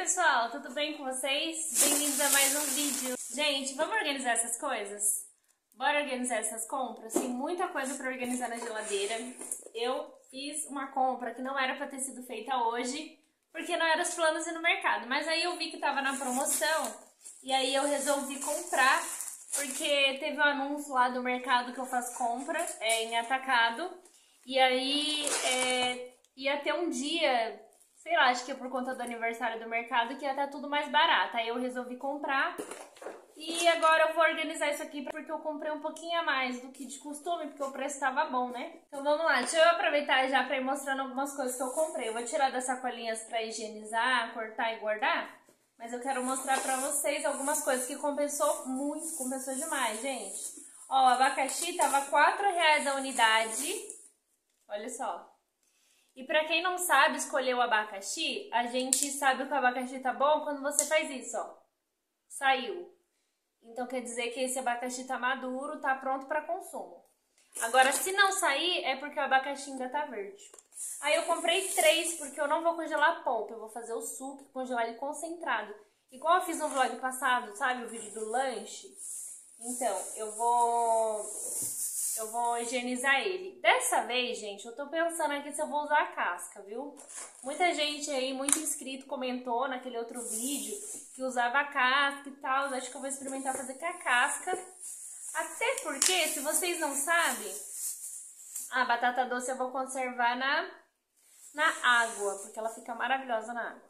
pessoal, tudo bem com vocês? Bem-vindos a mais um vídeo. Gente, vamos organizar essas coisas? Bora organizar essas compras? Tem muita coisa pra organizar na geladeira. Eu fiz uma compra que não era pra ter sido feita hoje, porque não eram os planos ir no mercado. Mas aí eu vi que tava na promoção e aí eu resolvi comprar, porque teve um anúncio lá do mercado que eu faço compra em atacado. E aí ia ter um dia, sei lá, acho que é por conta do aniversário do mercado, que ia estar tudo mais barato. Aí eu resolvi comprar e agora eu vou organizar isso aqui porque eu comprei um pouquinho a mais do que de costume, porque o preço estava bom, né? Então vamos lá, deixa eu aproveitar já para ir mostrando algumas coisas que eu comprei. Eu vou tirar das sacolinhas para higienizar, cortar e guardar, mas eu quero mostrar para vocês algumas coisas que compensou muito, compensou demais, gente. Ó, o abacaxi tava R$4 a unidade, olha só. E pra quem não sabe escolher o abacaxi, a gente sabe que o abacaxi tá bom quando você faz isso, ó. Saiu. Então quer dizer que esse abacaxi tá maduro, tá pronto para consumo. Agora, se não sair, é porque o abacaxi ainda tá verde. Aí eu comprei 3, porque eu não vou congelar a polpa, eu vou fazer o suco e congelar ele concentrado. Igual eu fiz no vlog passado, sabe, o vídeo do lanche? Então, eu vou higienizar ele. Dessa vez, gente, eu tô pensando aqui se eu vou usar a casca, viu? Muita gente aí, muito inscrito, comentou naquele outro vídeo que usava a casca e tal. Acho que eu vou experimentar fazer com a casca. Até porque, se vocês não sabem, a batata doce eu vou conservar na água, porque ela fica maravilhosa na água.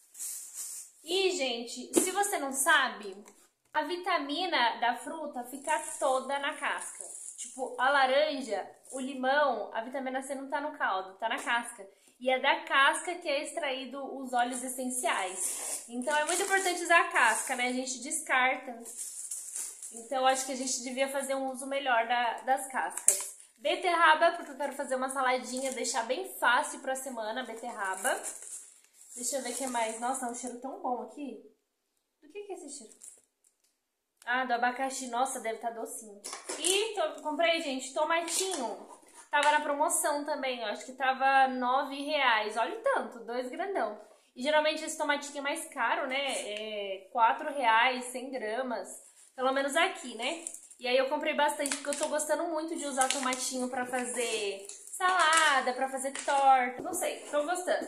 E, gente, se você não sabe, a vitamina da fruta fica toda na casca. Tipo, a laranja, o limão, a vitamina C não tá no caldo, tá na casca. E é da casca que é extraído os óleos essenciais. Então é muito importante usar a casca, né? A gente descarta. Então acho que a gente devia fazer um uso melhor das cascas. Beterraba, porque eu quero fazer uma saladinha, deixar bem fácil pra semana, beterraba. Deixa eu ver o que mais. Nossa, um cheiro tão bom aqui. Do que é esse cheiro? Ah, do abacaxi. Nossa, deve estar docinho. E comprei, gente, tomatinho. Tava na promoção também, ó. Acho que tava R$9. Olha o tanto, 2 grandão. E geralmente esse tomatinho é mais caro, né? É R$4, 100 gramas. Pelo menos aqui, né? E aí eu comprei bastante, porque eu tô gostando muito de usar tomatinho pra fazer salada, pra fazer torta. Não sei, tô gostando.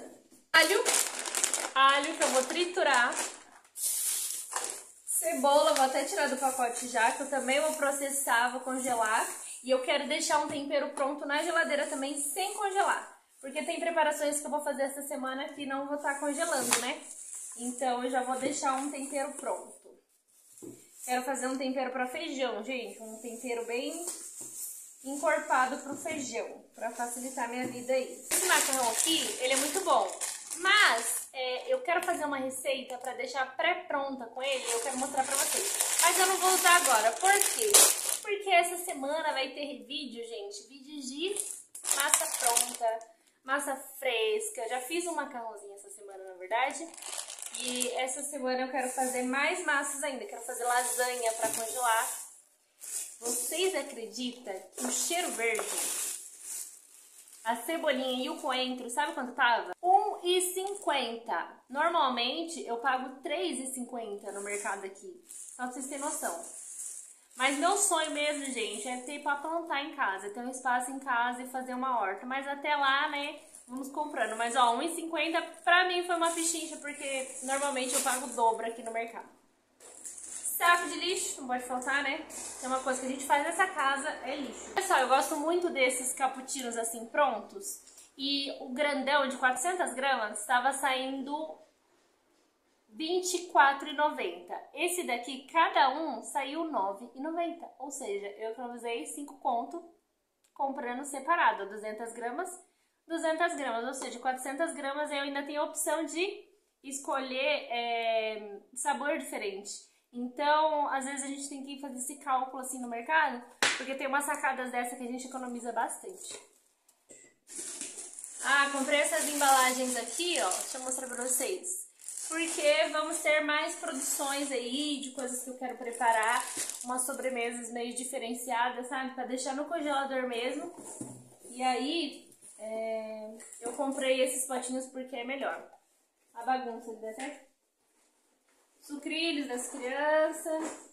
Alho que eu vou triturar. Cebola, vou até tirar do pacote já, que eu também vou processar, vou congelar. E eu quero deixar um tempero pronto na geladeira também, sem congelar. Porque tem preparações que eu vou fazer essa semana que não vou estar congelando, né? Então eu já vou deixar um tempero pronto. Quero fazer um tempero para feijão, gente. Um tempero bem encorpado pro feijão, para facilitar a minha vida aí. Esse macarrão aqui, ele é muito bom. Mas eu quero fazer uma receita para deixar pré-pronta com ele, eu quero mostrar pra vocês. Mas eu não vou usar agora. Por quê? Porque essa semana vai ter vídeo, gente. Vídeos de massa pronta, massa fresca. Já fiz um macarrãozinho essa semana, na verdade. E essa semana eu quero fazer mais massas ainda. Quero fazer lasanha para congelar. Vocês acreditam que o cheiro verde, a cebolinha e o coentro, sabe quanto tava? R$1,50. Normalmente eu pago R$3,50 no mercado aqui. Só pra vocês terem noção. Mas meu sonho mesmo, gente, é ter pra plantar em casa. Ter um espaço em casa e fazer uma horta. Mas até lá, né, vamos comprando. Mas ó, R$1,50 pra mim foi uma fichincha, porque normalmente eu pago o dobro aqui no mercado. Saco de lixo, não pode faltar, né? É uma coisa que a gente faz nessa casa, é lixo. Pessoal, eu gosto muito desses cappuccinos assim prontos. E o grandão de 400 gramas estava saindo R$24,90. Esse daqui, cada um, saiu R$9,90. Ou seja, eu economizei 5 conto comprando separado. 200 gramas, 200 gramas. Ou seja, 400 gramas eu ainda tenho a opção de escolher sabor diferente. Então, às vezes a gente tem que fazer esse cálculo assim no mercado, porque tem umas sacadas dessa que a gente economiza bastante. Ah, comprei essas embalagens aqui, ó, deixa eu mostrar pra vocês. Porque vamos ter mais produções aí de coisas que eu quero preparar, umas sobremesas meio diferenciadas, sabe? Pra deixar no congelador mesmo. E aí, eu comprei esses potinhos porque é melhor. A bagunça, deu certo? Sucrilhos das crianças.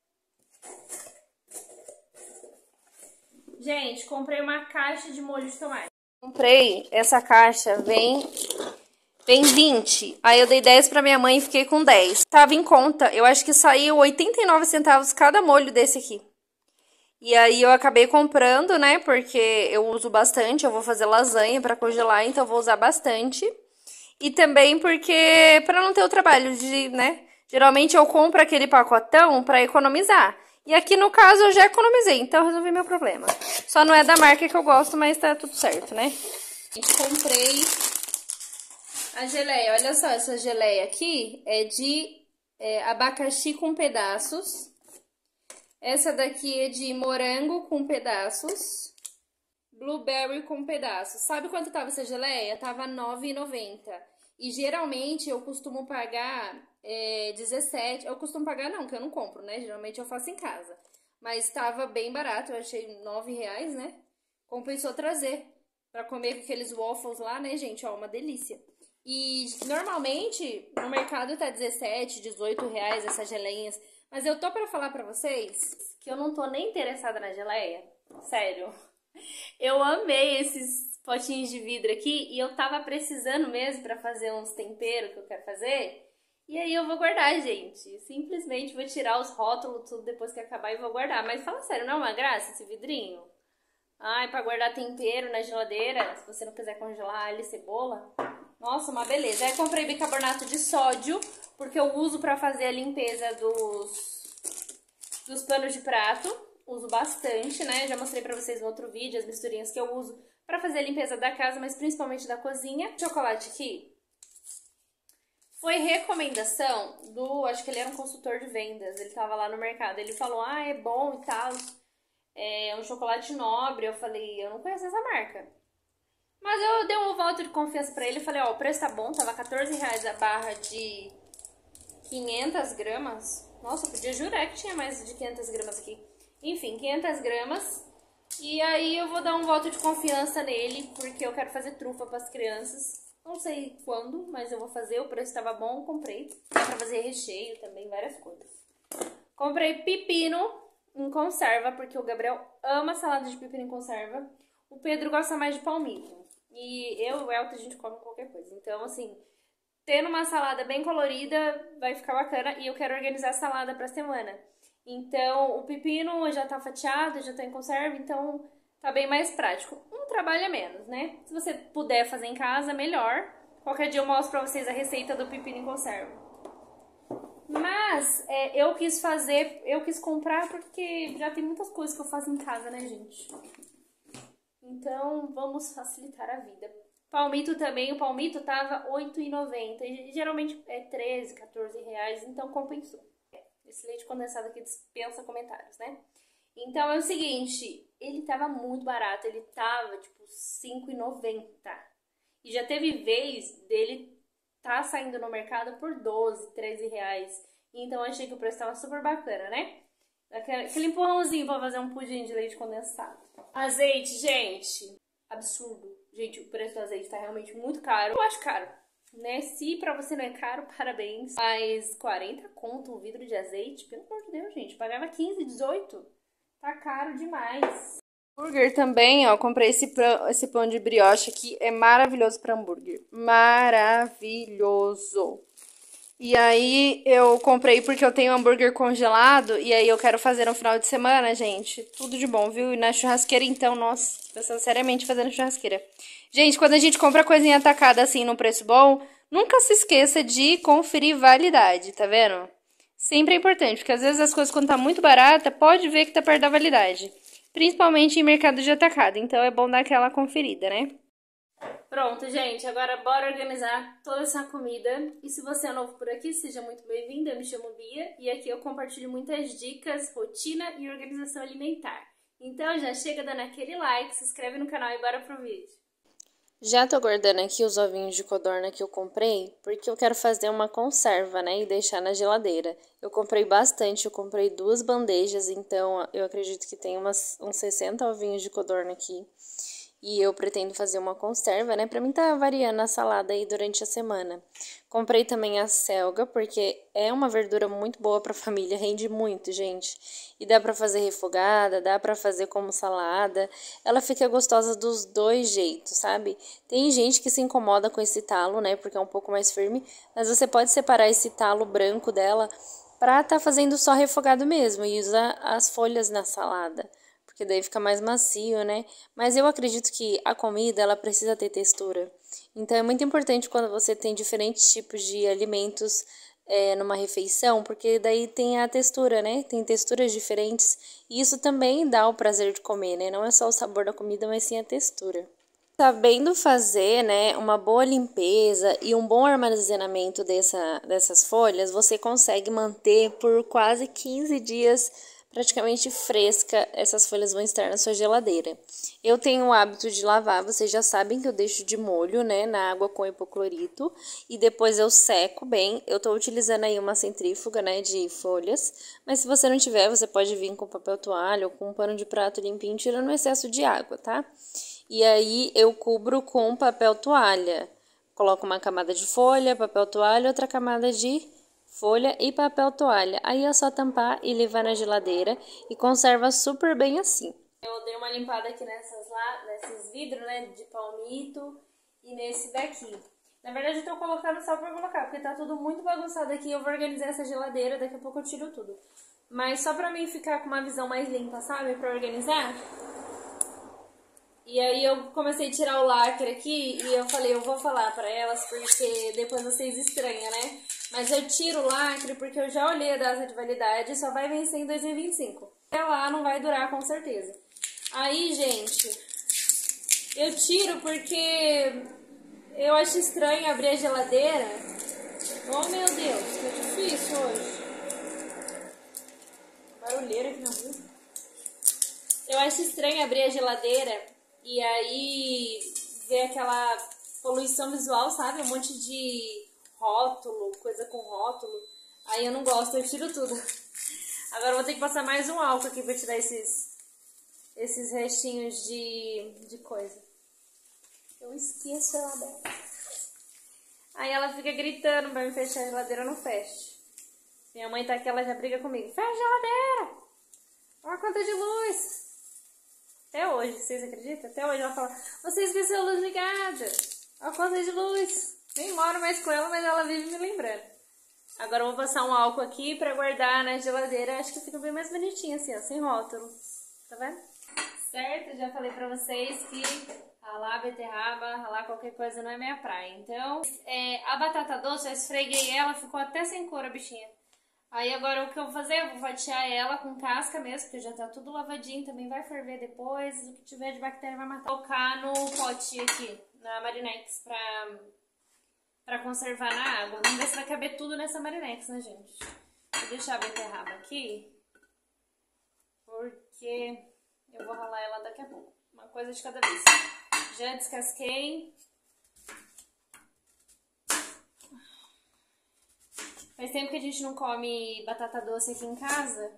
Gente, comprei uma caixa de molho de tomate. Comprei essa caixa, vem 20. Aí eu dei 10 pra minha mãe e fiquei com 10. Tava em conta, eu acho que saiu 89 centavos cada molho desse aqui. E aí eu acabei comprando, né, porque eu uso bastante, eu vou fazer lasanha pra congelar, então eu vou usar bastante. E também porque, pra não ter o trabalho de, né, geralmente eu compro aquele pacotão pra economizar. E aqui no caso eu já economizei, então eu resolvi meu problema. Só não é da marca que eu gosto, mas tá tudo certo, né? Comprei a geleia. Olha só, essa geleia aqui é de abacaxi com pedaços. Essa daqui é de morango com pedaços. Blueberry com pedaços. Sabe quanto tava essa geleia? Tava R$ 9,90. E geralmente eu costumo pagar 17. Eu costumo pagar não, que eu não compro, né? Geralmente eu faço em casa. Mas tava bem barato, eu achei R$9, né? Compensou trazer pra comer com aqueles waffles lá, né, gente? Ó, uma delícia. E normalmente no mercado tá 17, 18 reais essas geleinhas. Mas eu tô pra falar pra vocês que eu não tô nem interessada na geleia. Sério. Eu amei esses potinhos de vidro aqui e eu tava precisando mesmo pra fazer uns temperos que eu quero fazer. E aí eu vou guardar, gente. Simplesmente vou tirar os rótulos, tudo depois que acabar e vou guardar. Mas fala sério, não é uma graça esse vidrinho? Ai, pra guardar tempero na geladeira, se você não quiser congelar alho e cebola. Nossa, uma beleza. Aí comprei bicarbonato de sódio, porque eu uso pra fazer a limpeza dos panos de prato. Uso bastante, né? Já mostrei pra vocês no outro vídeo as misturinhas que eu uso pra fazer a limpeza da casa, mas principalmente da cozinha. O chocolate aqui foi recomendação acho que ele era um consultor de vendas, ele tava lá no mercado. Ele falou, é bom e tal, é um chocolate nobre. Eu falei, eu não conheço essa marca. Mas eu dei um voto de confiança pra ele e falei, ó, o preço tá bom, tava R$14 a barra de 500 gramas. Nossa, eu podia jurar que tinha mais de 500 gramas aqui. Enfim, 500 gramas. E aí eu vou dar um voto de confiança nele, porque eu quero fazer trufa para as crianças. Não sei quando, mas eu vou fazer. O preço estava bom, comprei. Dá pra fazer recheio também, várias coisas. Comprei pepino em conserva, porque o Gabriel ama salada de pepino em conserva. O Pedro gosta mais de palmito. E eu e o Elton, a gente come qualquer coisa. Então, assim, tendo uma salada bem colorida, vai ficar bacana. E eu quero organizar a salada pra semana. Então, o pepino já tá fatiado, já tá em conserva, então tá bem mais prático. Um trabalho a menos, né? Se você puder fazer em casa, melhor. Qualquer dia eu mostro pra vocês a receita do pepino em conserva. Mas eu quis comprar porque já tem muitas coisas que eu faço em casa, né, gente? Então, vamos facilitar a vida. Palmito também, o palmito tava R$ 8,90 e geralmente é 13, 14 reais, então compensou. Esse leite condensado aqui dispensa comentários, né? Então é o seguinte, ele tava muito barato, ele tava tipo R$ 5,90. E já teve vez dele tá saindo no mercado por 12, 13 reais. Então eu achei que o preço tava super bacana, né? Aquele empurrãozinho pra fazer um pudim de leite condensado. Azeite, gente, absurdo. Gente, o preço do azeite tá realmente muito caro. Eu acho caro, né? Se pra você não é caro, parabéns. Mas 40 conto um vidro de azeite, pelo amor de Deus, gente. Pagava 15, 18. Tá caro demais. Hambúrguer também, ó. Comprei esse pão de brioche aqui. É maravilhoso pra hambúrguer. Maravilhoso. E aí eu comprei porque eu tenho hambúrguer congelado. E aí eu quero fazer no final de semana, gente. Tudo de bom, viu? E na churrasqueira, então, nossa, pensando seriamente fazendo churrasqueira. Gente, quando a gente compra coisinha atacada assim no preço bom, nunca se esqueça de conferir validade, tá vendo? Sempre é importante, porque às vezes as coisas quando tá muito barata, pode ver que tá perto da validade. Principalmente em mercado de atacado, então é bom dar aquela conferida, né? Pronto, gente, agora bora organizar toda essa comida. E se você é novo por aqui, seja muito bem-vindo, eu me chamo Bia e aqui eu compartilho muitas dicas, rotina e organização alimentar. Então já chega dando aquele like, se inscreve no canal e bora pro vídeo. Já tô guardando aqui os ovinhos de codorna que eu comprei, porque eu quero fazer uma conserva, né, e deixar na geladeira. Eu comprei bastante, eu comprei 2 bandejas, então eu acredito que tem uns 60 ovinhos de codorna aqui. e eu pretendo fazer uma conserva, né? Pra mim tá variando a salada aí durante a semana. Comprei também a selga, porque é uma verdura muito boa pra família, rende muito, gente. E dá pra fazer refogada, dá pra fazer como salada. Ela fica gostosa dos dois jeitos, sabe? Tem gente que se incomoda com esse talo, né? Porque é um pouco mais firme, mas você pode separar esse talo branco dela pra tá fazendo só refogado mesmo e usar as folhas na salada, porque daí fica mais macio, né? Mas eu acredito que a comida, ela precisa ter textura. Então é muito importante quando você tem diferentes tipos de alimentos numa refeição, porque daí tem a textura, né? Tem texturas diferentes e isso também dá o prazer de comer, né? Não é só o sabor da comida, mas sim a textura. Sabendo fazer, né, uma boa limpeza e um bom armazenamento dessas folhas, você consegue manter por quase 15 dias praticamente fresca. Essas folhas vão estar na sua geladeira. Eu tenho o hábito de lavar, vocês já sabem que eu deixo de molho, né, na água com hipoclorito e depois eu seco bem. Eu tô utilizando aí uma centrífuga, né, de folhas, mas se você não tiver, você pode vir com papel toalha ou com um pano de prato limpinho, tirando o excesso de água, tá? E aí eu cubro com papel toalha. Coloco uma camada de folha, papel toalha, outra camada de folha e papel toalha. Aí é só tampar e levar na geladeira e conserva super bem assim. Eu dei uma limpada aqui nesses vidros, né, de palmito e nesse daqui. Na verdade eu tô colocando só pra colocar, porque tá tudo muito bagunçado aqui. Eu vou organizar essa geladeira, daqui a pouco eu tiro tudo. Mas só pra mim ficar com uma visão mais limpa, sabe, pra organizar. E aí eu comecei a tirar o lacre aqui e eu falei, eu vou falar pra elas porque depois vocês estranham, né? Mas eu tiro o lacre porque eu já olhei a data de validade e só vai vencer em 2025. Até lá não vai durar com certeza. Aí, gente, eu tiro porque eu acho estranho abrir a geladeira. Oh, meu Deus, que difícil hoje. Barulheira aqui na rua. Eu acho estranho abrir a geladeira e aí ver aquela poluição visual, sabe? Um monte de rótulo, coisa com rótulo. Aí eu não gosto, eu tiro tudo. Agora eu vou ter que passar mais um álcool aqui pra tirar esses restinhos de coisa. Eu esqueço ela aberta. Aí ela fica gritando pra me fechar a geladeira, eu não fecho. Minha mãe tá aqui, ela já briga comigo. Fecha a geladeira! Olha a conta de luz! Até hoje, vocês acreditam? Até hoje ela fala, você esqueceu a luz ligada. A conta de luz. Nem moro mais com ela, mas ela vive me lembrando. Agora eu vou passar um álcool aqui pra guardar na geladeira. Acho que fica bem mais bonitinho assim, ó, sem rótulo. Tá vendo? Certo? Já falei pra vocês que ralar beterraba, ralar qualquer coisa não é minha praia. Então, a batata doce, eu esfreguei ela, ficou até sem cor a bichinha. Aí agora o que eu vou fazer? Eu vou fatiar ela com casca mesmo, porque já tá tudo lavadinho, também vai ferver depois, o que tiver de bactéria vai matar. Vou colocar no pote aqui, na Marinex, pra conservar na água. Vamos ver se vai caber tudo nessa Marinex, né, gente? Vou deixar a beterraba aqui, porque eu vou ralar ela daqui a pouco. Uma coisa de cada vez. Já descasquei. Faz tempo que a gente não come batata doce aqui em casa.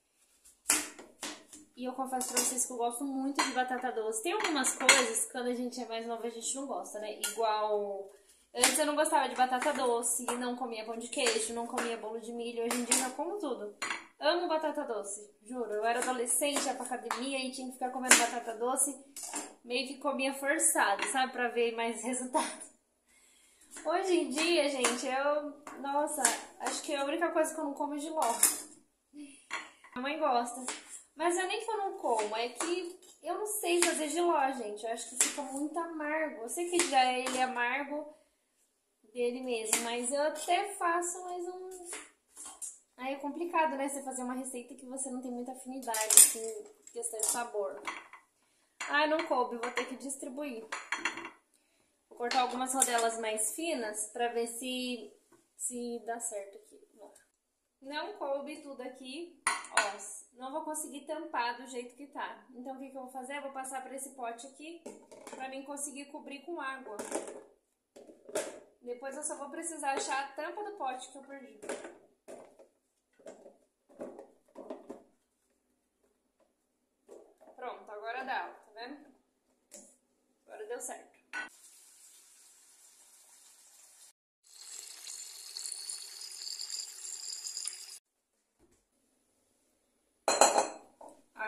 E eu confesso pra vocês que eu gosto muito de batata doce. Tem algumas coisas que quando a gente é mais nova a gente não gosta, né? Igual... Antes eu não gostava de batata doce, não comia pão de queijo, não comia bolo de milho. Hoje em dia eu já como tudo. Amo batata doce, juro. Eu era adolescente, ia pra academia e tinha que ficar comendo batata doce. Meio que comia forçado, sabe? Pra ver mais resultado. Hoje em dia, gente, nossa, acho que a única coisa que eu não como é jiló. Minha mãe gosta. Mas não é nem que eu não como, é que eu não sei fazer jiló, gente. Eu acho que fica muito amargo. Eu sei que já é ele amargo dele mesmo, mas eu até faço, mas não... Aí é complicado, né? Você fazer uma receita que você não tem muita afinidade, assim, questão de sabor. Ai, não coube, vou ter que distribuir. Vou cortar algumas rodelas mais finas pra ver se dá certo aqui. Não coube tudo aqui, ó, não vou conseguir tampar do jeito que tá. Então o que eu vou fazer? Eu vou passar pra esse pote aqui pra mim conseguir cobrir com água. Depois eu só vou precisar achar a tampa do pote que eu perdi. Pronto, agora dá, tá vendo?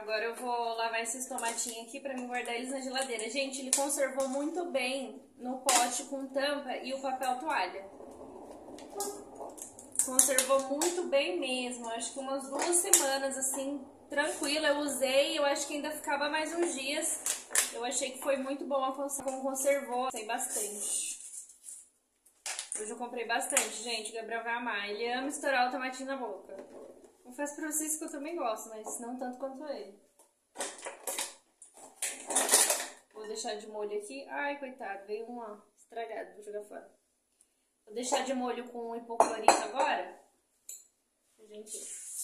Agora eu vou lavar esses tomatinhos aqui pra mim guardar eles na geladeira. Gente, ele conservou muito bem no pote com tampa e o papel toalha. Conservou muito bem mesmo. Acho que umas 2 semanas, assim, tranquila. Eu usei, eu acho que ainda ficava mais uns dias. Eu achei que foi muito bom como conservou. Sei bastante. Hoje eu comprei bastante, gente. O Gabriel vai amar. Ele ama estourar o tomatinho na boca. Confesso pra vocês que eu também gosto, mas não tanto quanto ele. Vou deixar de molho aqui. Ai, coitado, veio um ó, estragado. Vou jogar fora. Vou deixar de molho com hipoclorito agora. Gente,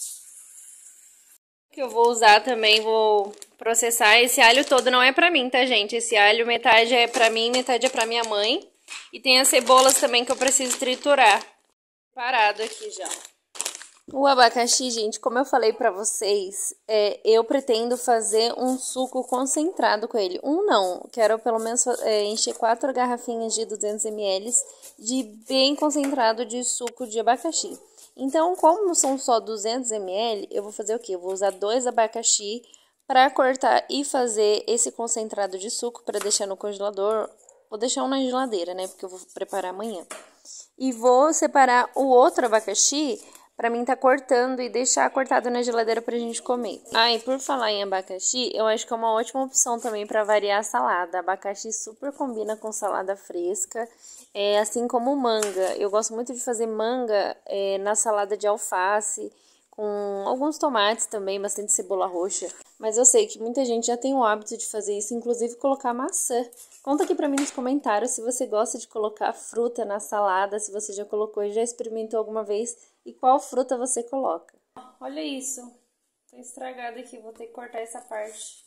que eu vou usar também, vou processar. Esse alho todo não é pra mim, tá, gente? Esse alho, metade é pra mim, metade é pra minha mãe. E tem as cebolas também que eu preciso triturar. Parado aqui já. O abacaxi, gente, como eu falei pra vocês, eu pretendo fazer um suco concentrado com ele. Não, quero pelo menos encher 4 garrafinhas de 200 ml de bem concentrado de suco de abacaxi. Então, como são só 200 ml, eu vou fazer o quê? Eu vou usar 2 abacaxi para cortar e fazer esse concentrado de suco para deixar no congelador. Vou deixar um na geladeira, né? Porque eu vou preparar amanhã. E vou separar o outro abacaxi pra mim tá cortando e deixar cortado na geladeira pra gente comer. Ah, e por falar em abacaxi, eu acho que é uma ótima opção também pra variar a salada. Abacaxi super combina com salada fresca, assim como manga. Eu gosto muito de fazer manga na salada de alface, com alguns tomates também, bastante cebola roxa. Mas eu sei que muita gente já tem o hábito de fazer isso, inclusive colocar maçã. Conta aqui pra mim nos comentários se você gosta de colocar fruta na salada, se você já colocou e já experimentou alguma vez e qual fruta você coloca. Olha isso, tá estragado aqui, vou ter que cortar essa parte.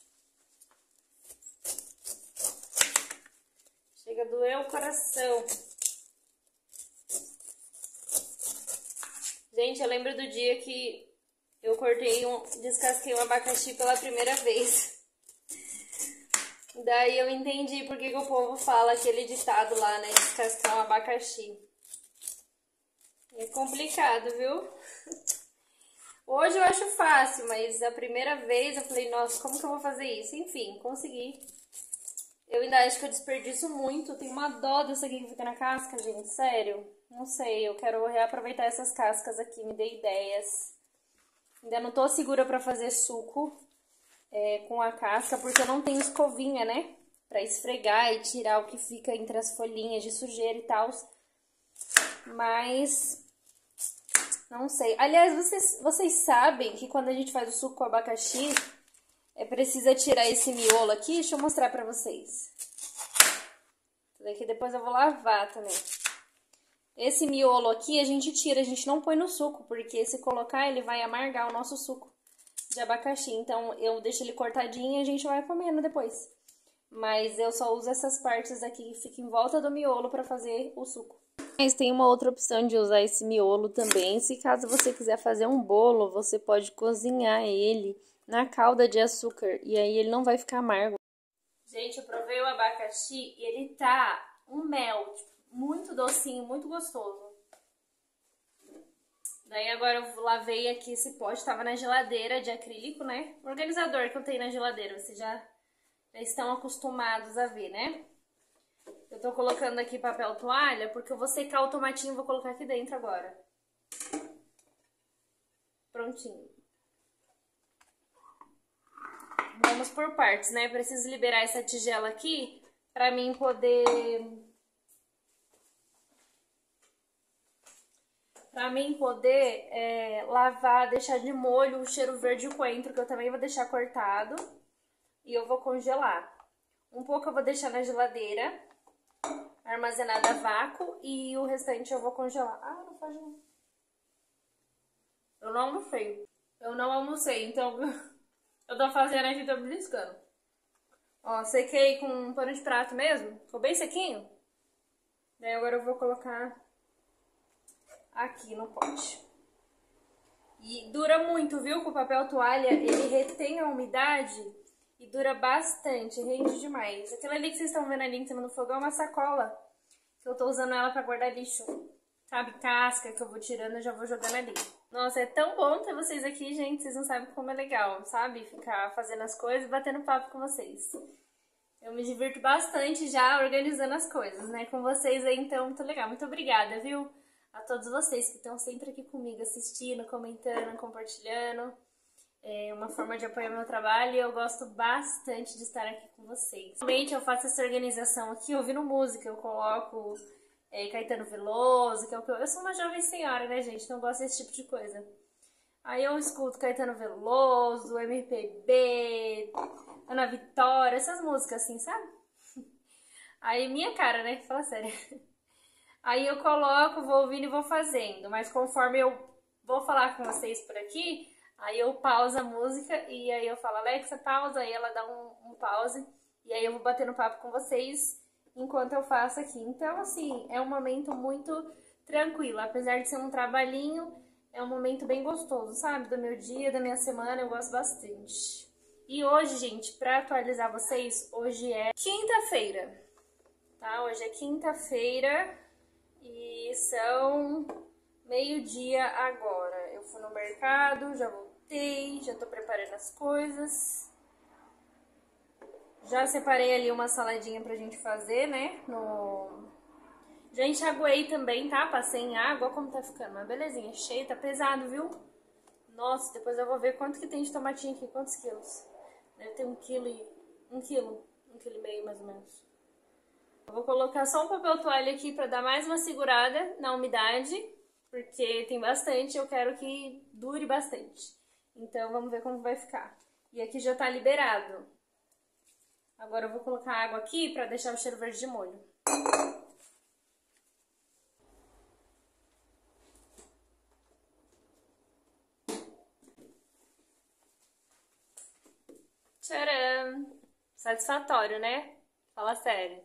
Chega a doer o coração. Gente, eu lembro do dia que eu descasquei um abacaxi pela primeira vez. Daí eu entendi por que o povo fala aquele ditado lá, né? Descascar um abacaxi. É complicado, viu? Hoje eu acho fácil, mas a primeira vez eu falei, nossa, como que eu vou fazer isso? Enfim, consegui. Eu ainda acho que eu desperdiço muito. Tem uma dó dessa aqui que fica na casca, gente. Sério. Não sei, eu quero reaproveitar essas cascas aqui, me dê ideias. Ainda não tô segura pra fazer suco com a casca, porque eu não tenho escovinha, né? Pra esfregar e tirar o que fica entre as folhinhas de sujeira e tal. Mas, não sei. Aliás, vocês sabem que quando a gente faz o suco com abacaxi, precisa tirar esse miolo aqui? Deixa eu mostrar pra vocês. Isso daqui depois eu vou lavar também. Esse miolo aqui a gente tira, a gente não põe no suco, porque se colocar ele vai amargar o nosso suco de abacaxi. Então eu deixo ele cortadinho e a gente vai comendo depois. Mas eu só uso essas partes aqui que ficam em volta do miolo pra fazer o suco. Mas tem uma outra opção de usar esse miolo também. Se caso você quiser fazer um bolo, você pode cozinhar ele na calda de açúcar e aí ele não vai ficar amargo. Gente, eu provei o abacaxi e ele tá um mel, tipo, muito docinho, muito gostoso. Daí agora eu lavei aqui esse pote, tava na geladeira de acrílico, né? O organizador que eu tenho na geladeira, vocês já estão acostumados a ver, né? Eu tô colocando aqui papel toalha porque eu vou secar o tomatinho e vou colocar aqui dentro agora. Prontinho. Vamos por partes, né? Preciso liberar essa tigela aqui pra mim poder... lavar, deixar de molho o cheiro verde coentro, que eu também vou deixar cortado. E eu vou congelar. Um pouco eu vou deixar na geladeira, armazenada a vácuo, e o restante eu vou congelar. Ah, não pode não. Eu não almocei, então eu tô fazendo aqui, tô beliscando. Ó, sequei com um pano de prato mesmo, ficou bem sequinho. Daí agora eu vou colocar aqui no pote. E dura muito, viu? Com o papel toalha, ele retém a umidade e dura bastante, rende demais. Aquela ali que vocês estão vendo ali em cima do fogão é uma sacola, que eu tô usando ela pra guardar lixo. Sabe, casca que eu vou tirando e já vou jogando ali. Nossa, é tão bom ter vocês aqui, gente. Vocês não sabem como é legal, sabe? Ficar fazendo as coisas e batendo papo com vocês. Eu me divirto bastante já organizando as coisas, né? Com vocês aí, então, muito legal. Muito obrigada, viu? A todos vocês que estão sempre aqui comigo, assistindo, comentando, compartilhando. É uma forma de apoiar meu trabalho e eu gosto bastante de estar aqui com vocês. Realmente eu faço essa organização aqui ouvindo música, eu coloco Caetano Veloso, que é o que eu sou uma jovem senhora, né, gente? Então eu gosto desse tipo de coisa. Aí eu escuto Caetano Veloso, MPB, Ana Vitória, essas músicas assim, sabe? Aí minha cara, né? Fala sério. Aí eu coloco, vou ouvindo e vou fazendo, mas conforme eu vou falar com vocês por aqui, aí eu pauso a música e aí eu falo, Alexa, pausa, aí ela dá um pause e aí eu vou batendo papo com vocês enquanto eu faço aqui. Então, assim, é um momento muito tranquilo, apesar de ser um trabalhinho, é um momento bem gostoso, sabe? Do meu dia, da minha semana, eu gosto bastante. E hoje, gente, pra atualizar vocês, hoje é quinta-feira, tá? Hoje é quinta-feira e são meio-dia agora. Eu fui no mercado, já voltei, já tô preparando as coisas. Já separei ali uma saladinha pra gente fazer, né? Já enxaguei também, tá? Passei em água, como tá ficando. Mas belezinha, cheio, tá pesado, viu? Nossa, depois eu vou ver quanto que tem de tomatinho aqui, quantos quilos. Deve ter um quilo e meio mais ou menos. Eu vou colocar só um papel toalha aqui pra dar mais uma segurada na umidade, porque tem bastante, eu quero que dure bastante. Então vamos ver como vai ficar. E aqui já tá liberado. Agora eu vou colocar água aqui pra deixar o cheiro verde de molho. Tcharam! Satisfatório, né? Fala sério.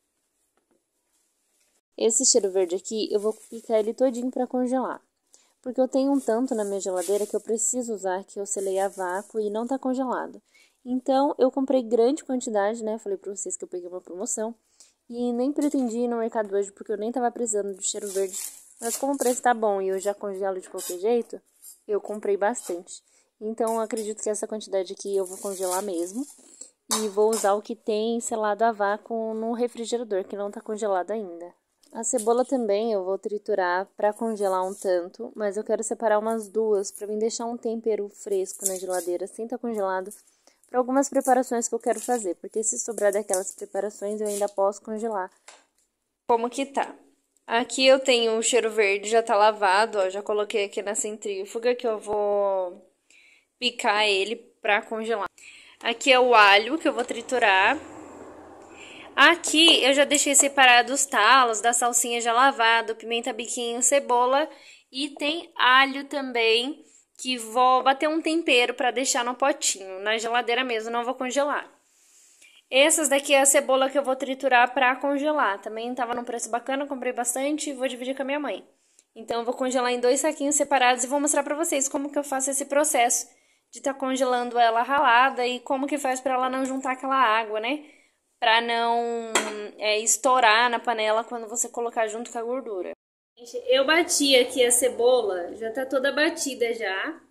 Esse cheiro verde aqui, eu vou picar ele todinho pra congelar. Porque eu tenho um tanto na minha geladeira que eu preciso usar, que eu selei a vácuo e não tá congelado. Então, eu comprei grande quantidade, né? Falei pra vocês que eu peguei uma promoção. E nem pretendi ir no mercado hoje, porque eu nem tava precisando de cheiro verde. Mas como o preço tá bom e eu já congelo de qualquer jeito, eu comprei bastante. Então, eu acredito que essa quantidade aqui eu vou congelar mesmo. E vou usar o que tem selado a vácuo no refrigerador, que não tá congelado ainda. A cebola também eu vou triturar para congelar um tanto, mas eu quero separar umas duas para mim deixar um tempero fresco na geladeira sem estar congelado para algumas preparações que eu quero fazer, porque se sobrar daquelas preparações eu ainda posso congelar. Como que tá? Aqui eu tenho o cheiro verde, já tá lavado, ó, já coloquei aqui na centrífuga que eu vou picar ele para congelar. Aqui é o alho que eu vou triturar. Aqui eu já deixei separado os talos da salsinha já lavada, pimenta biquinho, cebola e tem alho também, que vou bater um tempero para deixar no potinho, na geladeira mesmo, não vou congelar. Essas daqui é a cebola que eu vou triturar para congelar, também tava num preço bacana, comprei bastante e vou dividir com a minha mãe. Então eu vou congelar em 2 saquinhos separados e vou mostrar para vocês como que eu faço esse processo de estar congelando ela ralada e como que faz para ela não juntar aquela água, né? Pra não estourar na panela quando você colocar junto com a gordura. Gente, eu bati aqui a cebola, já tá toda batida já.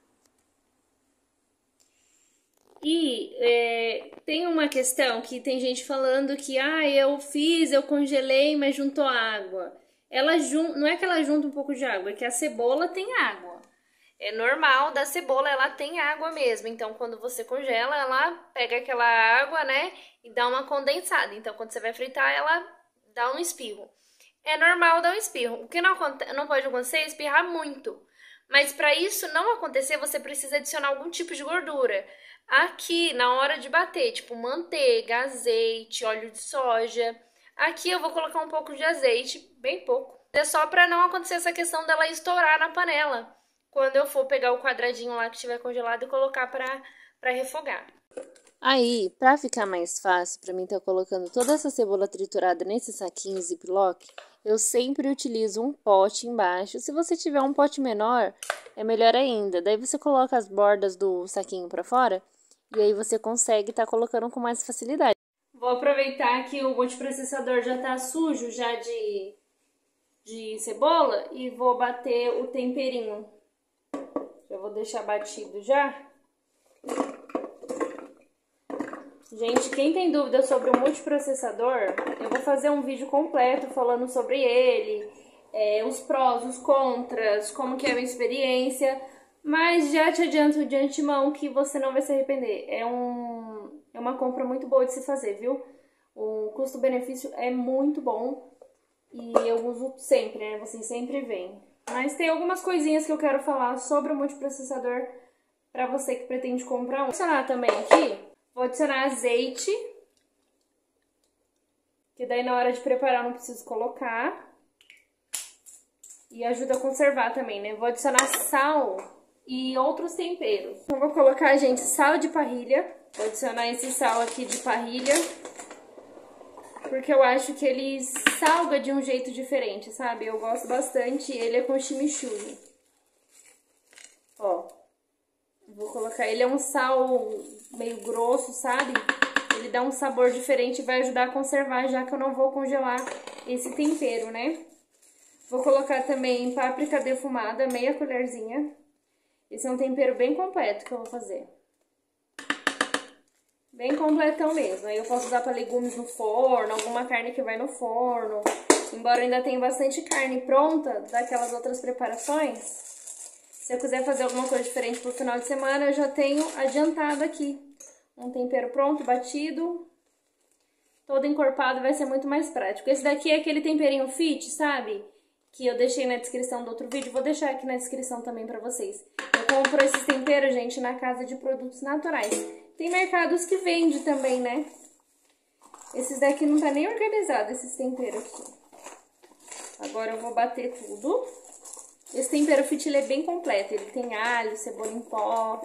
E tem uma questão que tem gente falando que eu congelei, mas juntou água. Não é que ela junta um pouco de água, é que a cebola tem água. É normal da cebola, ela tem água mesmo. Então, quando você congela, ela pega aquela água, né? E dá uma condensada. Então, quando você vai fritar, ela dá um espirro. É normal dar um espirro. O que não pode acontecer é espirrar muito. Mas para isso não acontecer, você precisa adicionar algum tipo de gordura. Aqui, na hora de bater, tipo manteiga, azeite, óleo de soja. Aqui eu vou colocar um pouco de azeite, bem pouco. É só para não acontecer essa questão dela estourar na panela quando eu for pegar o quadradinho lá que estiver congelado e colocar para refogar. Aí, pra ficar mais fácil, pra mim estar colocando toda essa cebola triturada nesse saquinho Ziploc, eu sempre utilizo um pote embaixo. Se você tiver um pote menor, é melhor ainda. Daí você coloca as bordas do saquinho pra fora e aí você consegue estar colocando com mais facilidade. Vou aproveitar que o multiprocessador já tá sujo já de cebola e vou bater o temperinho. Já vou deixar batido já. Gente, quem tem dúvida sobre o multiprocessador, eu vou fazer um vídeo completo falando sobre ele, os prós, os contras, como que é a minha experiência, mas já te adianto de antemão que você não vai se arrepender. É uma compra muito boa de se fazer, viu? O custo-benefício é muito bom e eu uso sempre, né? Vocês sempre veem. Mas tem algumas coisinhas que eu quero falar sobre o multiprocessador para você que pretende comprar um. Vou adicionar também aqui, vou adicionar azeite, que daí na hora de preparar eu não preciso colocar. E ajuda a conservar também, né? Vou adicionar sal e outros temperos. Então vou colocar, gente, sal de parrilha. Vou adicionar esse sal aqui de parrilha, porque eu acho que ele salga de um jeito diferente, sabe? Eu gosto bastante, ele é com chimichurri. Ó, vou colocar, ele é um sal meio grosso, sabe? Ele dá um sabor diferente e vai ajudar a conservar, já que eu não vou congelar esse tempero, né? Vou colocar também páprica defumada, meia colherzinha. Esse é um tempero bem completo que eu vou fazer. Bem completão mesmo. Aí eu posso usar para legumes no forno, alguma carne que vai no forno. Embora eu ainda tenha bastante carne pronta daquelas outras preparações, se eu quiser fazer alguma coisa diferente pro final de semana, eu já tenho adiantado aqui. Um tempero pronto, batido, todo encorpado, vai ser muito mais prático. Esse daqui é aquele temperinho fit, sabe? Que eu deixei na descrição do outro vídeo, vou deixar aqui na descrição também pra vocês. Eu compro esses temperos, gente, na Casa de Produtos Naturais. Tem mercados que vende também, né? Esses daqui não tá nem organizado, esses temperos aqui. Agora eu vou bater tudo. Esse tempero fit, ele é bem completo. Ele tem alho, cebola em pó,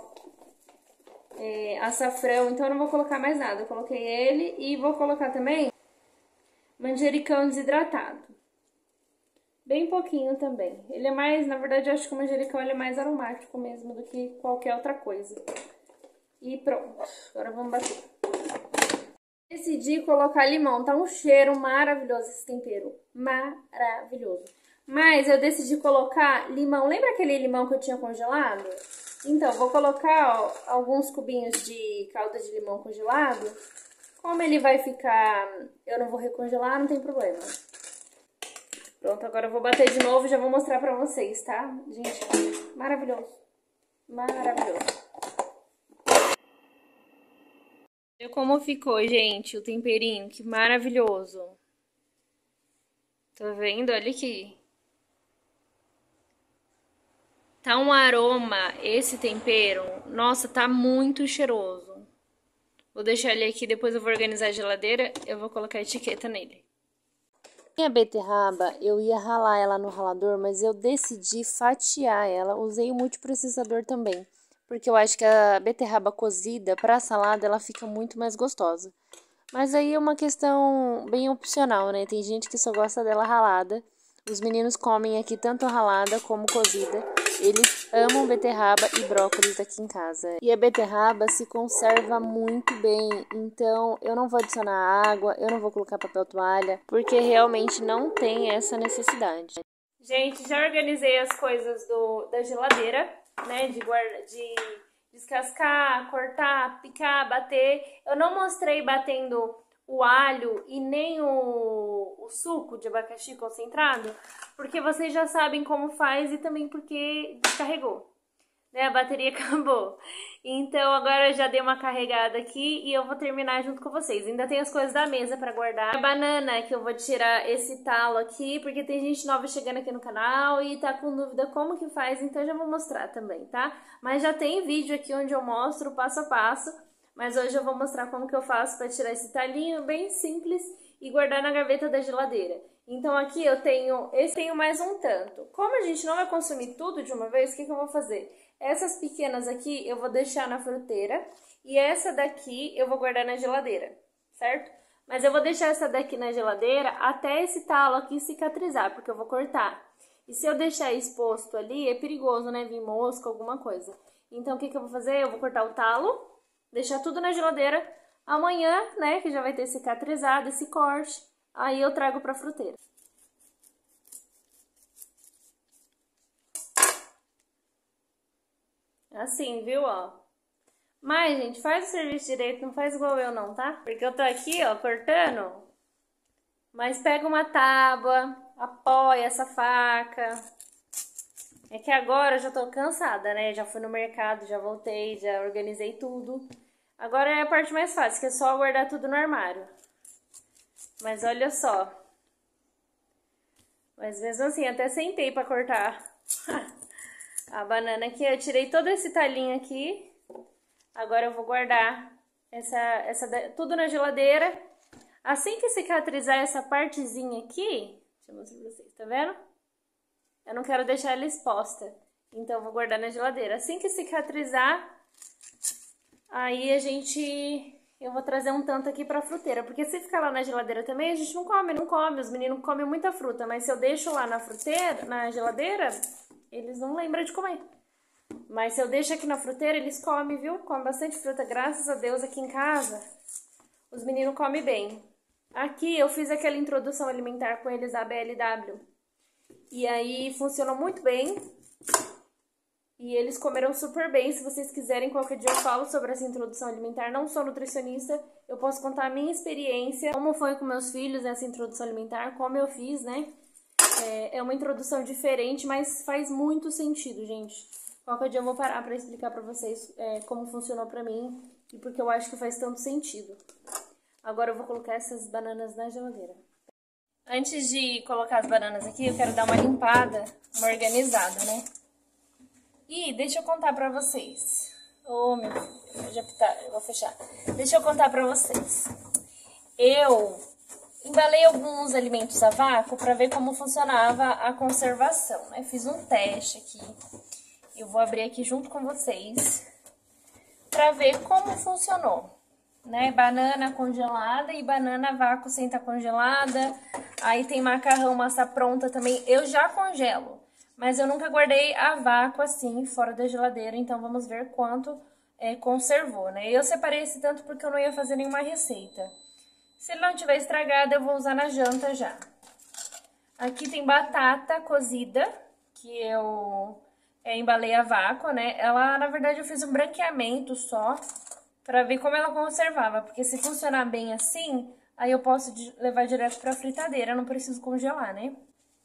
açafrão, então eu não vou colocar mais nada. Eu coloquei ele e vou colocar também manjericão desidratado. Bem pouquinho também. Ele é mais, na verdade, eu acho que o manjericão ele é mais aromático mesmo do que qualquer outra coisa. E pronto. Agora vamos bater. Decidi colocar limão. Tá um cheiro maravilhoso esse tempero. Maravilhoso. Mas eu decidi colocar limão. Lembra aquele limão que eu tinha congelado? Então, vou colocar, ó, alguns cubinhos de calda de limão congelado. Como ele vai ficar... Eu não vou recongelar, não tem problema. Pronto, agora eu vou bater de novo e já vou mostrar pra vocês, tá? Gente, maravilhoso. Maravilhoso. Olha como ficou, gente, o temperinho. Que maravilhoso. Tá vendo? Olha aqui. Tá um aroma, esse tempero. Nossa, tá muito cheiroso. Vou deixar ele aqui, depois eu vou organizar a geladeira. Eu vou colocar a etiqueta nele. Minha beterraba, eu ia ralar ela no ralador, mas eu decidi fatiar ela. Usei o multiprocessador também, porque eu acho que a beterraba cozida para salada ela fica muito mais gostosa. Mas aí é uma questão bem opcional, né? Tem gente que só gosta dela ralada. Os meninos comem aqui tanto ralada como cozida. Eles amam beterraba e brócolis aqui em casa. E a beterraba se conserva muito bem, então eu não vou adicionar água, eu não vou colocar papel toalha, porque realmente não tem essa necessidade. Gente, já organizei as coisas da geladeira, né? De descascar, cortar, picar, bater. Eu não mostrei batendo o alho e nem o suco de abacaxi concentrado, porque vocês já sabem como faz e também porque descarregou, né? A bateria acabou. Então agora eu já dei uma carregada aqui e eu vou terminar junto com vocês. Ainda tem as coisas da mesa pra guardar. A banana, que eu vou tirar esse talo aqui, porque tem gente nova chegando aqui no canal e tá com dúvida como que faz, então eu já vou mostrar também, tá? Mas já tem vídeo aqui onde eu mostro passo a passo, mas hoje eu vou mostrar como que eu faço pra tirar esse talinho bem simples e guardar na gaveta da geladeira. Então aqui eu tenho mais um tanto. Como a gente não vai consumir tudo de uma vez, o que eu vou fazer? Essas pequenas aqui eu vou deixar na fruteira e essa daqui eu vou guardar na geladeira, certo? Mas eu vou deixar essa daqui na geladeira até esse talo aqui cicatrizar, porque eu vou cortar. E se eu deixar exposto ali, é perigoso, né? Vir mosca, alguma coisa. Então o que eu vou fazer? Eu vou cortar o talo, deixar tudo na geladeira. Amanhã, né, que já vai ter cicatrizado esse corte, aí eu trago pra fruteira. Assim, viu, ó. Mas, gente, faz o serviço direito, não faz igual eu não, tá? Porque eu tô aqui, ó, cortando. Mas pega uma tábua, apoia essa faca. É que agora eu já tô cansada, né? Já fui no mercado, já voltei, já organizei tudo. Agora é a parte mais fácil, que é só guardar tudo no armário. Mas olha só. Mas mesmo assim, até sentei pra cortar a banana aqui. Eu tirei todo esse talinho aqui. Agora eu vou guardar tudo na geladeira. Assim que cicatrizar essa partezinha aqui, deixa eu mostrar pra vocês, tá vendo? Eu não quero deixar ela exposta, então eu vou guardar na geladeira. Assim que cicatrizar, aí eu vou trazer um tanto aqui pra fruteira. Porque se ficar lá na geladeira também, a gente não come. Os meninos comem muita fruta, mas se eu deixo lá na geladeira, eles não lembram de comer. Mas se eu deixo aqui na fruteira, eles comem, viu? Comem bastante fruta, graças a Deus, aqui em casa. Os meninos comem bem. Aqui eu fiz aquela introdução alimentar com eles da BLW. E aí funcionou muito bem. E eles comeram super bem. Se vocês quiserem, qualquer dia eu falo sobre essa introdução alimentar. Não sou nutricionista, eu posso contar a minha experiência. Como foi com meus filhos essa introdução alimentar, como eu fiz, né? É uma introdução diferente, mas faz muito sentido, gente. Qualquer dia eu vou parar pra explicar pra vocês como funcionou pra mim e porque eu acho que faz tanto sentido. Agora eu vou colocar essas bananas na geladeira. Antes de colocar as bananas aqui, eu quero dar uma limpada, uma organizada, né? E deixa eu contar pra vocês. Ô, meu filho, eu vou fechar. Deixa eu contar pra vocês. Eu embalei alguns alimentos a vácuo pra ver como funcionava a conservação, né? Fiz um teste aqui. Eu vou abrir aqui junto com vocês pra ver como funcionou. Né, banana congelada e banana a vácuo sem estar congelada. Aí tem macarrão, massa pronta também. Eu já congelo, mas eu nunca guardei a vácuo assim, fora da geladeira. Então vamos ver quanto conservou, né? Eu separei esse tanto porque eu não ia fazer nenhuma receita. Se ele não tiver estragado, eu vou usar na janta já. Aqui tem batata cozida, que eu embalei a vácuo, né? Ela, na verdade, eu fiz um branqueamento só, pra ver como ela conservava, porque se funcionar bem assim, aí eu posso levar direto pra fritadeira, não preciso congelar, né?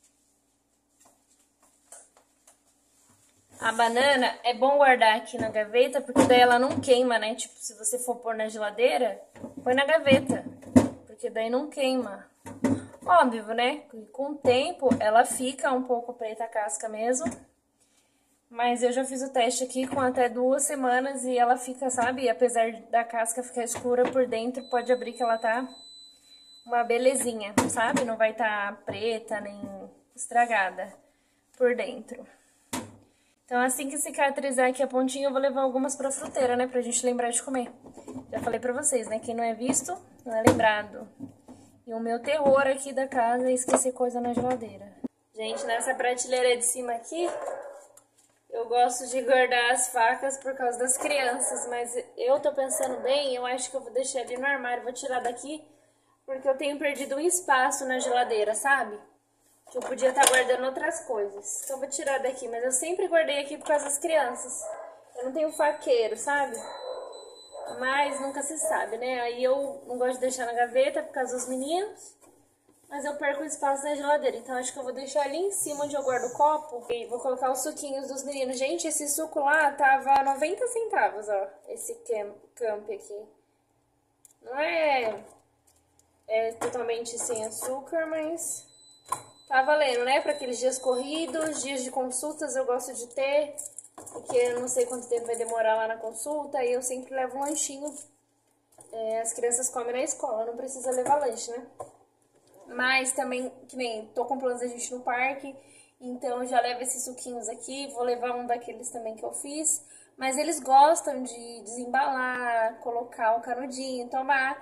A banana é bom guardar aqui na gaveta, porque daí ela não queima, né? Tipo, se você for pôr na geladeira, põe na gaveta, porque daí não queima. Óbvio, né? Com o tempo, ela fica um pouco preta a casca mesmo. Mas eu já fiz o teste aqui com até 2 semanas e ela fica, sabe? Apesar da casca ficar escura por dentro, pode abrir que ela tá uma belezinha, sabe? Não vai tá preta nem estragada por dentro. Então, assim que cicatrizar aqui a pontinha, eu vou levar algumas pra fruteira, né? Pra gente lembrar de comer. Já falei pra vocês, né? Quem não é visto, não é lembrado. E o meu terror aqui da casa é esquecer coisa na geladeira. Gente, nessa prateleira de cima aqui, eu gosto de guardar as facas por causa das crianças, mas eu tô pensando bem, eu acho que eu vou deixar ali no armário, vou tirar daqui, porque eu tenho perdido um espaço na geladeira, sabe? Que eu podia estar guardando outras coisas. Então eu vou tirar daqui, mas eu sempre guardei aqui por causa das crianças. Eu não tenho faqueiro, sabe? Mas nunca se sabe, né? Aí eu não gosto de deixar na gaveta por causa dos meninos. Mas eu perco o espaço na geladeira, então acho que eu vou deixar ali em cima onde eu guardo o copo. E vou colocar os suquinhos dos meninos. Gente, esse suco lá tava 90 centavos, ó. Esse camp aqui. Não é totalmente sem açúcar, mas tá valendo, né? Para aqueles dias corridos, dias de consultas eu gosto de ter. Porque eu não sei quanto tempo vai demorar lá na consulta. E eu sempre levo um lanchinho. As crianças comem na escola, não precisa levar lanche, né? Mas também, que nem tô com planos da gente no parque, então já levo esses suquinhos aqui, vou levar um daqueles também que eu fiz. Mas eles gostam de desembalar, colocar o canudinho, tomar.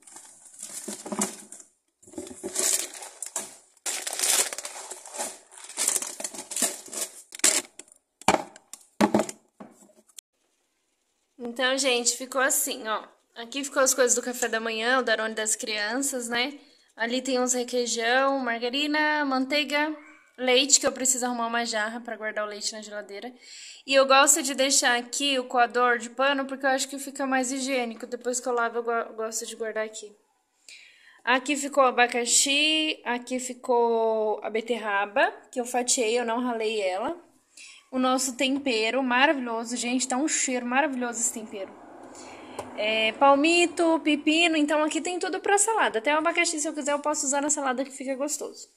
Então, gente, ficou assim, ó. Aqui ficou as coisas do café da manhã, o Danone das crianças, né? Ali tem uns requeijão, margarina, manteiga, leite, que eu preciso arrumar uma jarra para guardar o leite na geladeira. E eu gosto de deixar aqui o coador de pano porque eu acho que fica mais higiênico. Depois que eu lavo, eu gosto de guardar aqui. Aqui ficou o abacaxi, aqui ficou a beterraba, que eu fatiei, eu não ralei ela. O nosso tempero maravilhoso, gente, tá um cheiro maravilhoso esse tempero. Palmito, pepino, então aqui tem tudo pra salada. Até o abacaxi, se eu quiser, eu posso usar na salada que fica gostoso.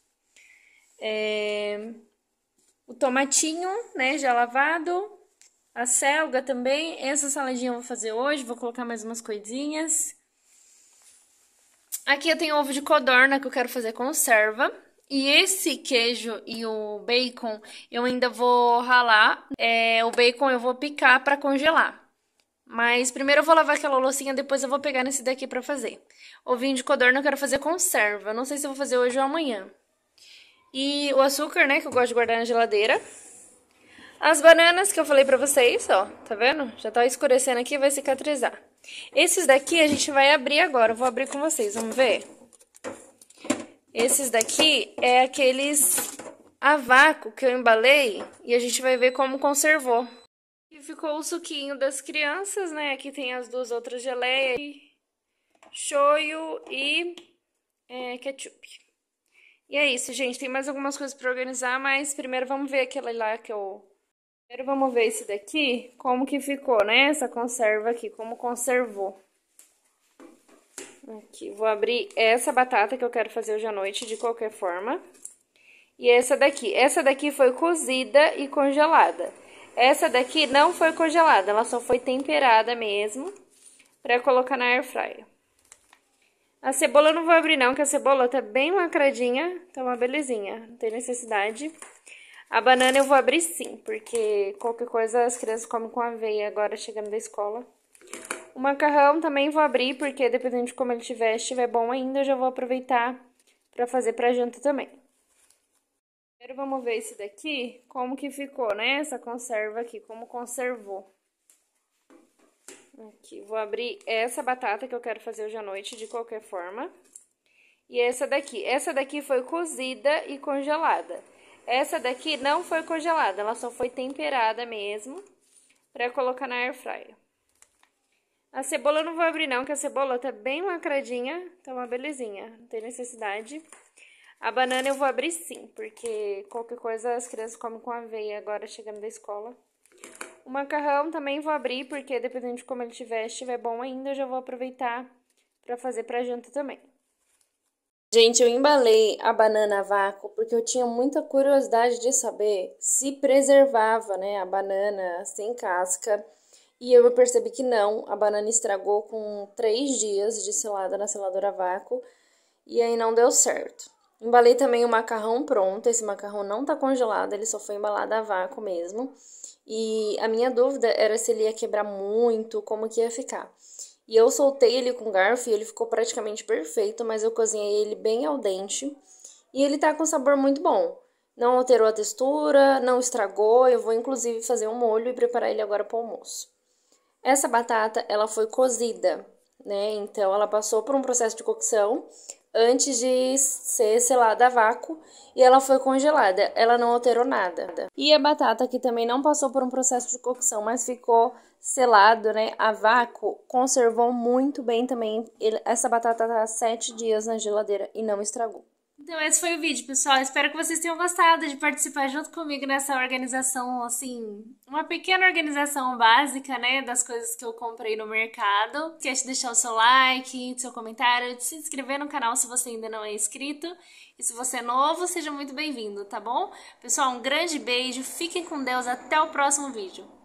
O tomatinho, né, já lavado. A selga também. Essa saladinha eu vou fazer hoje, vou colocar mais umas coisinhas. Aqui eu tenho ovo de codorna que eu quero fazer conserva. E esse queijo e o bacon eu ainda vou ralar. O bacon eu vou picar pra congelar. Mas primeiro eu vou lavar aquela loucinha, depois eu vou pegar nesse daqui pra fazer. Ovinho de codorna eu quero fazer conserva. Não sei se eu vou fazer hoje ou amanhã. E o açúcar, né, que eu gosto de guardar na geladeira. As bananas que eu falei pra vocês, ó, tá vendo? Já tá escurecendo aqui, vai cicatrizar. Esses daqui a gente vai abrir agora, eu vou abrir com vocês, vamos ver? Esses daqui é aqueles a vácuo que eu embalei e a gente vai ver como conservou. E ficou o suquinho das crianças, né? Aqui tem as duas outras geleias, shoyu e ketchup. E é isso, gente. Tem mais algumas coisas pra organizar, mas primeiro vamos ver aquela lá que eu... Primeiro vamos ver esse daqui, como que ficou, né? Essa conserva aqui, como conservou. Aqui, vou abrir essa batata que eu quero fazer hoje à noite, de qualquer forma. E essa daqui. Essa daqui foi cozida e congelada. Essa daqui não foi congelada, ela só foi temperada mesmo, pra colocar na air fryer. A cebola eu não vou abrir não, porque a cebola tá bem lacradinha, tá uma belezinha, não tem necessidade. A banana eu vou abrir sim, porque qualquer coisa as crianças comem com aveia agora chegando da escola. O macarrão também vou abrir, porque dependendo de como ele estiver, se estiver bom ainda, eu já vou aproveitar pra fazer pra janta também. Primeiro vamos ver esse daqui, como que ficou, né? Essa conserva aqui, como conservou. Aqui, vou abrir essa batata que eu quero fazer hoje à noite, de qualquer forma. E essa daqui. Essa daqui foi cozida e congelada. Essa daqui não foi congelada, ela só foi temperada mesmo, pra colocar na air fryer. A cebola eu não vou abrir não, porque a cebola tá bem lacradinha, tá uma belezinha, não tem necessidade. A banana eu vou abrir sim, porque qualquer coisa as crianças comem com aveia agora chegando da escola. O macarrão também vou abrir, porque dependendo de como ele estiver, se estiver bom ainda, eu já vou aproveitar pra fazer pra janta também. Gente, eu embalei a banana a vácuo porque eu tinha muita curiosidade de saber se preservava, né, a banana sem casca. E eu percebi que não, a banana estragou com 3 dias de selada na seladora a vácuo e aí não deu certo. Embalei também o macarrão pronto, esse macarrão não tá congelado, ele só foi embalado a vácuo mesmo. E a minha dúvida era se ele ia quebrar muito, como que ia ficar. E eu soltei ele com garfo e ele ficou praticamente perfeito, mas eu cozinhei ele bem al dente. E ele tá com sabor muito bom. Não alterou a textura, não estragou, eu vou inclusive fazer um molho e preparar ele agora para o almoço. Essa batata, ela foi cozida, né? Então, ela passou por um processo de cocção antes de ser selada a vácuo e ela foi congelada. Ela não alterou nada. E a batata que também não passou por um processo de cocção, mas ficou selado, né, a vácuo, conservou muito bem também. Essa batata tá 7 dias na geladeira e não estragou. Então esse foi o vídeo, pessoal. Espero que vocês tenham gostado de participar junto comigo nessa organização, assim, uma pequena organização básica, né, das coisas que eu comprei no mercado. Não esquece de deixar o seu like, seu comentário, de se inscrever no canal se você ainda não é inscrito. E se você é novo, seja muito bem-vindo, tá bom? Pessoal, um grande beijo, fiquem com Deus, até o próximo vídeo.